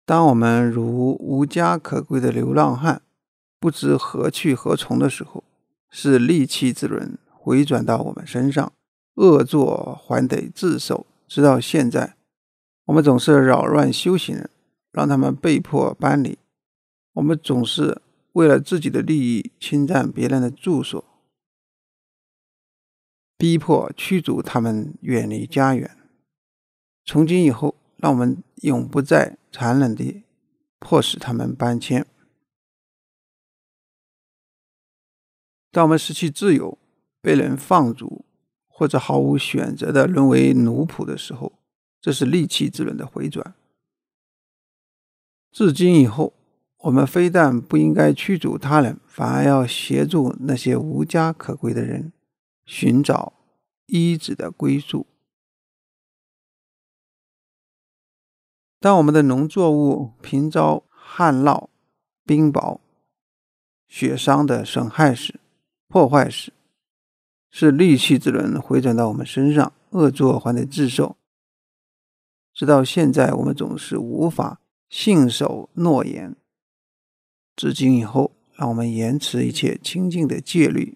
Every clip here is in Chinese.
当我们如无家可归的流浪汉，不知何去何从的时候，是戾气之轮回转到我们身上，恶作还得自受。直到现在，我们总是扰乱修行人，让他们被迫搬离。我们总是为了自己的利益侵占别人的住所，逼迫驱逐他们远离家园。从今以后，让我们永不再残忍地迫使他们搬迁。当我们失去自由，被人放逐，或者毫无选择地沦为奴仆的时候，这是戾气之轮的回转。自今以后，我们非但不应该驱逐他人，反而要协助那些无家可归的人寻找依止的归宿。当我们的农作物频遭旱涝、冰雹、雪霜的损害时、破坏时，是戾气之轮回转到我们身上，恶作还得自受。直到现在，我们总是无法信守诺言。至今以后，让我们严持一切清净的戒律。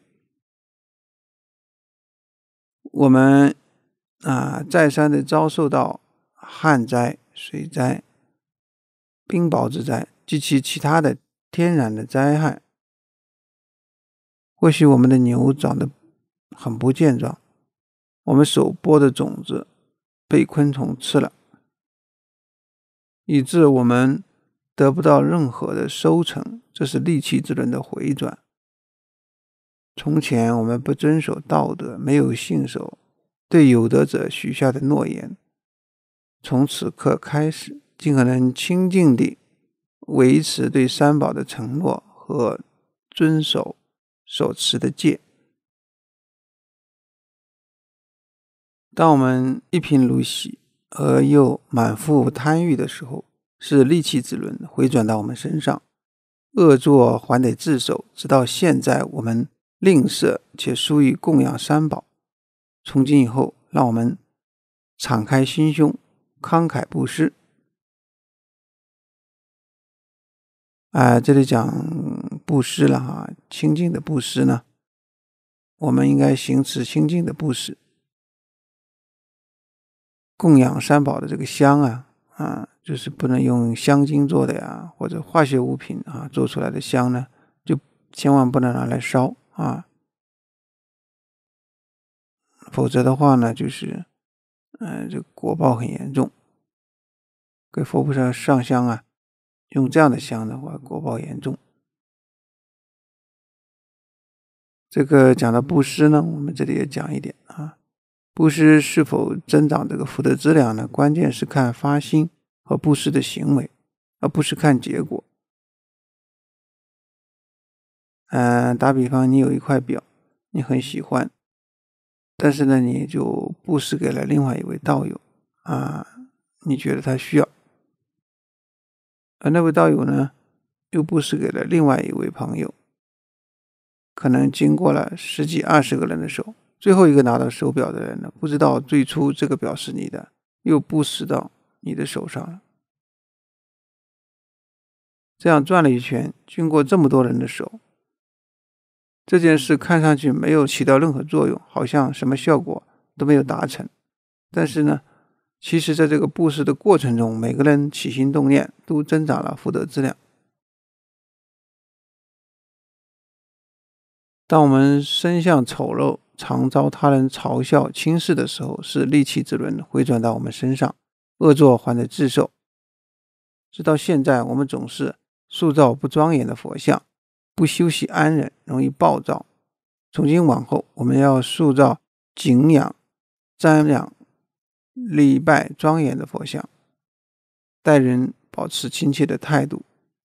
我们再三的遭受到旱灾、水灾、冰雹之灾及其他的天然的灾害。或许我们的牛长得很不健壮，我们所播的种子被昆虫吃了，以致我们得不到任何的收成，这是戾气之轮的回转。从前我们不遵守道德，没有信守对有德者许下的诺言，从此刻开始，尽可能清净地维持对三宝的承诺和遵守所持的戒。当我们一贫如洗而又满腹贪欲的时候，是戾气之轮回转到我们身上，恶作还得自受。直到现在，我们吝啬且疏于供养三宝。从今以后，让我们敞开心胸，慷慨布施。这里讲布施了清净的布施呢，我们应该行持清净的布施。供养三宝的这个香就是不能用香精做的呀，或者化学物品做出来的香呢，就千万不能拿来烧否则的话呢，就是这个果报很严重。给佛菩萨上香用这样的香的话，果报严重。这个讲到布施呢，我们这里也讲一点布施是否增长这个福德资粮呢？关键是看发心和布施的行为，而不是看结果。打比方，你有一块表，你很喜欢，但是呢，你就布施给了另外一位道友你觉得他需要，而那位道友呢，又布施给了另外一位朋友。可能经过了10几20个人的手，最后一个拿到手表的人呢，不知道最初这个表是你的，又布施到你的手上了。这样转了一圈，经过这么多人的手，这件事看上去没有起到任何作用，好像什么效果都没有达成。但是呢，其实在这个布施的过程中，每个人起心动念都增长了福德资粮。当我们身相丑陋，常遭他人嘲笑轻视的时候，是戾气之轮回转到我们身上，恶作还得自受。直到现在，我们总是塑造不庄严的佛像，不休息安忍，容易暴躁。从今往后，我们要塑造敬仰、瞻仰、礼拜庄严的佛像，待人保持亲切的态度。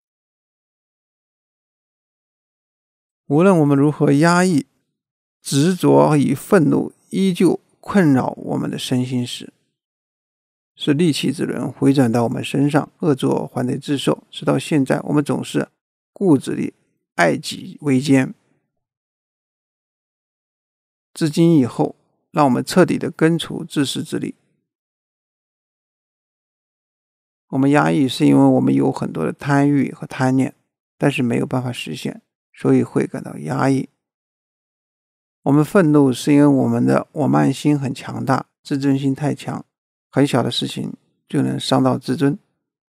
无论我们如何压抑、执着与愤怒依旧困扰我们的身心时，是戾气之轮回转到我们身上，恶作还得自受。直到现在，我们总是固执地爱己为坚。至今以后，让我们彻底地根除自私自利。 我们压抑是因为我们有很多的贪欲和贪念，但是没有办法实现，所以会感到压抑。我们愤怒是因为我们的我慢心很强大，自尊心太强，很小的事情就能伤到自尊。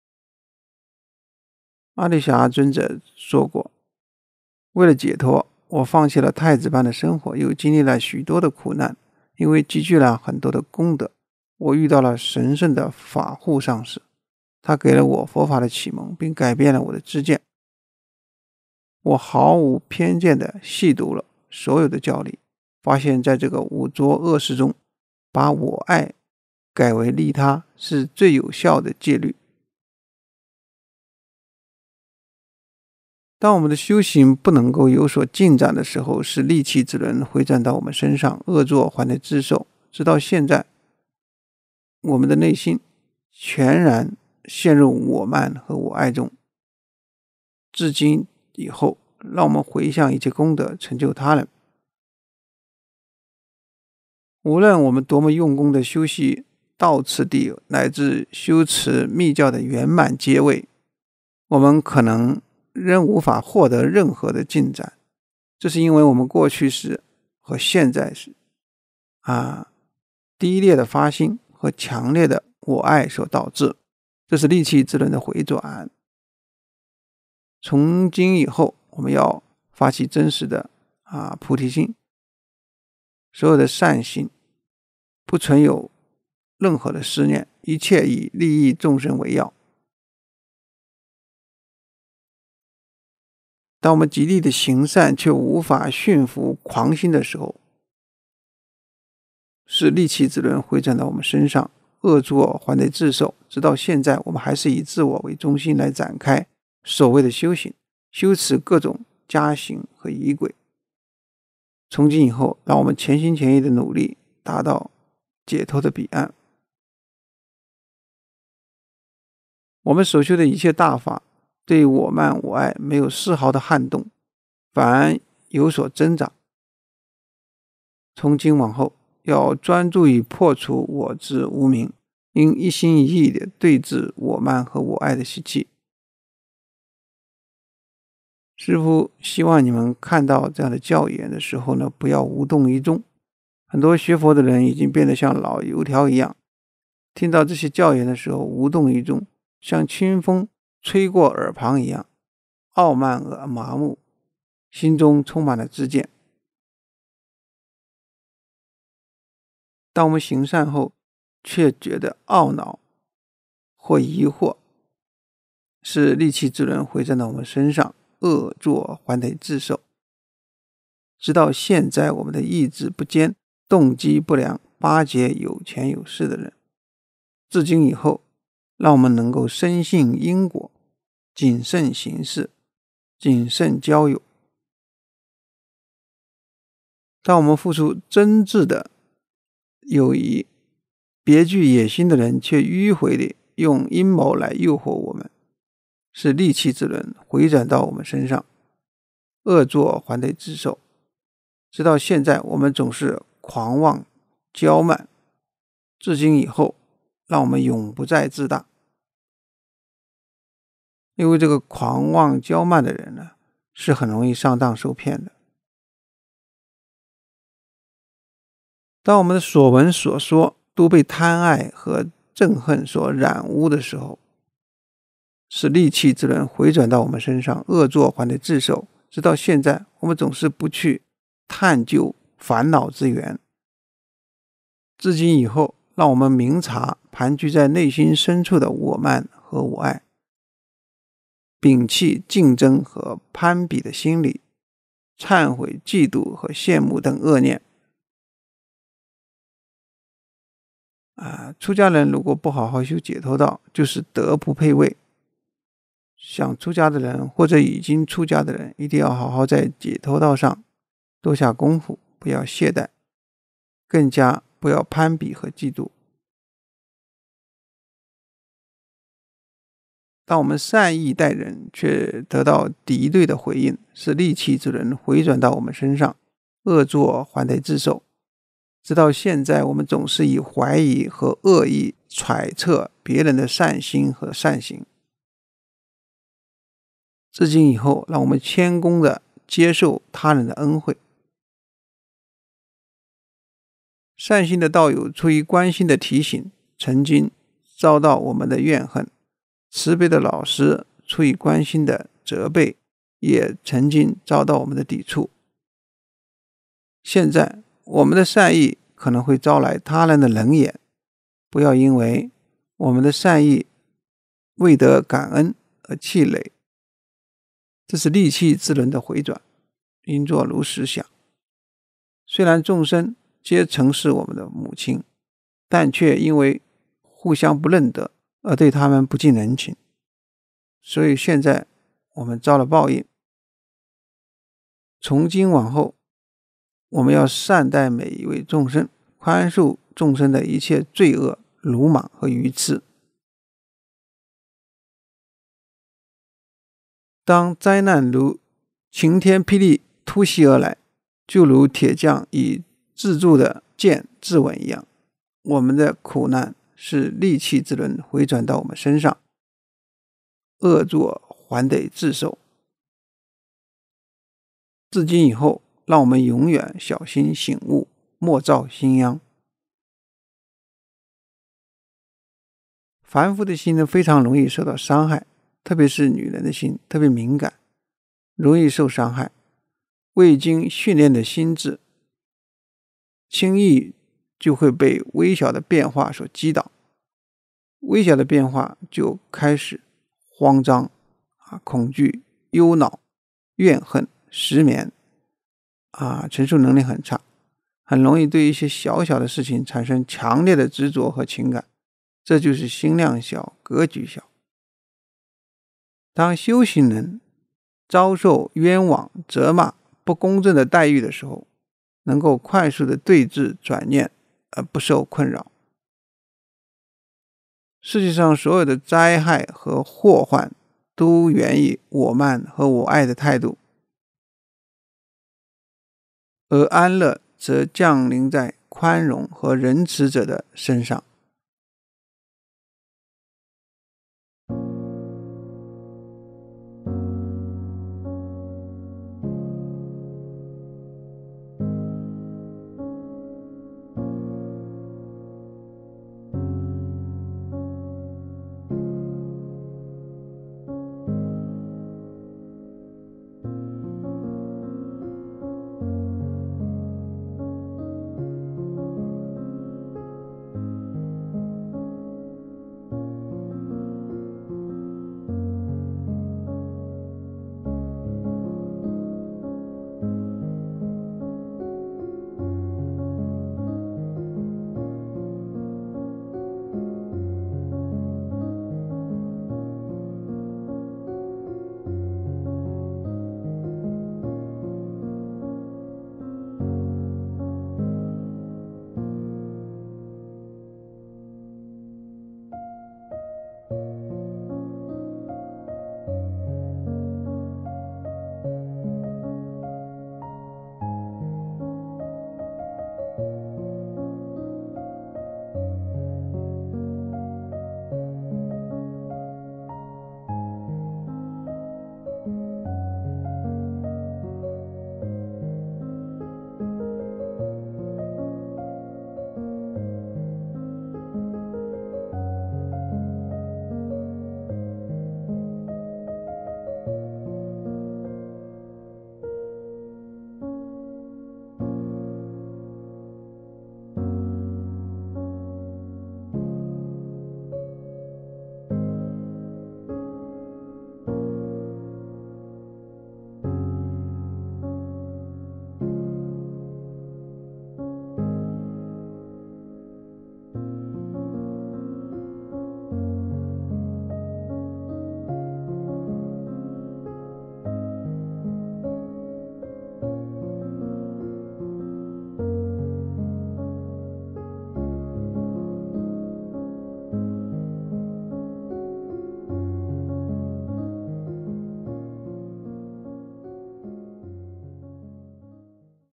阿底峡尊者说过，为了解脱，我放弃了太子般的生活，又经历了许多的苦难，因为积聚了很多的功德，我遇到了神圣的法护上师，他给了我佛法的启蒙，并改变了我的知见。我毫无偏见地细读了所有的教理，发现在这个五浊恶世中，把我爱改为利他是最有效的戒律。当我们的修行不能够有所进展的时候，是戾气之轮回转到我们身上，恶作还得自受。直到现在，我们的内心全然陷入我慢和我爱中。至今以后，让我们回向一切功德，成就他人。无论我们多么用功的修习道次第，乃至修持密教的圆满阶位，我们可能仍无法获得任何的进展。这是因为我们过去时和现在时低劣的发心和强烈的我爱所导致，这是戾气之轮的回转。从今以后，我们要发起真实的菩提心，所有的善心不存有任何的思念，一切以利益众生为要。当我们极力的行善却无法驯服狂心的时候，是戾气之轮回转到我们身上，恶作还得自受。直到现在，我们还是以自我为中心来展开所谓的修行，修持各种加行和仪轨。从今以后，让我们全心全意的努力，达到解脱的彼岸。我们所修的一切大法，对我慢我爱没有丝毫的撼动，反而有所增长。从今往后，要专注于破除我执无明，应一心一意地对治我慢和我爱的习气。师父希望你们看到这样的教言的时候呢，不要无动于衷。很多学佛的人已经变得像老油条一样，听到这些教言的时候无动于衷，像清风吹过耳旁一样，傲慢而麻木，心中充满了知见。当我们行善后，却觉得懊恼或疑惑，是戾气之轮回转到我们身上，恶作还得自受。直到现在，我们的意志不坚，动机不良，巴结有钱有势的人。至今以后，让我们能够深信因果，谨慎行事，谨慎交友。当我们付出真挚的友谊，别具野心的人却迂回地用阴谋来诱惑我们，是戾气之轮回转到我们身上，恶作还得自受。直到现在，我们总是狂妄骄慢，至今以后，让我们永不再自大。因为这个狂妄骄慢的人呢，是很容易上当受骗的。当我们的所闻所说都被贪爱和憎恨所染污的时候，是戾气之轮回转到我们身上，恶作还得自受。直到现在，我们总是不去探究烦恼之源。至今以后，让我们明察盘踞在内心深处的我慢和我爱，摒弃竞争和攀比的心理，忏悔嫉妒和羡慕等恶念。出家人如果不好好修解脱道，就是德不配位。想出家的人或者已经出家的人，一定要好好在解脱道上多下功夫，不要懈怠，更加不要攀比和嫉妒。当我们善意待人，却得到敌对的回应，是戾气之轮回转到我们身上，恶作还得自受。直到现在，我们总是以怀疑和恶意揣测别人的善心和善行。自今以后，让我们谦恭地接受他人的恩惠。善心的道友出于关心的提醒，曾经遭到我们的怨恨；慈悲的老师出于关心的责备，也曾经遭到我们的抵触。现在我们的善意可能会招来他人的冷眼，不要因为我们的善意未得感恩而气馁，这是戾气之轮的回转，应作如实想。虽然众生皆曾是我们的母亲，但却因为互相不认得而对他们不近人情，所以现在我们遭了报应。从今往后，我们要善待每一位众生，宽恕众生的一切罪恶、鲁莽和愚痴。当灾难如晴天霹雳突袭而来，就如铁匠以自铸的剑自刎一样，我们的苦难是戾气之轮回转到我们身上，恶作还得自受。自今以后，让我们永远小心醒悟，莫造新殃。凡夫的心呢，非常容易受到伤害，特别是女人的心特别敏感，容易受伤害。未经训练的心智，轻易就会被微小的变化所击倒，微小的变化就开始慌张、恐惧、忧恼、怨恨、失眠，承受能力很差，很容易对一些小小的事情产生强烈的执着和情感，这就是心量小、格局小。当修行人遭受冤枉、责骂、不公正的待遇的时候，能够快速的对治转念而不受困扰。世界上所有的灾害和祸患都源于我慢和我爱的态度，而安乐则降临在宽容和仁慈者的身上。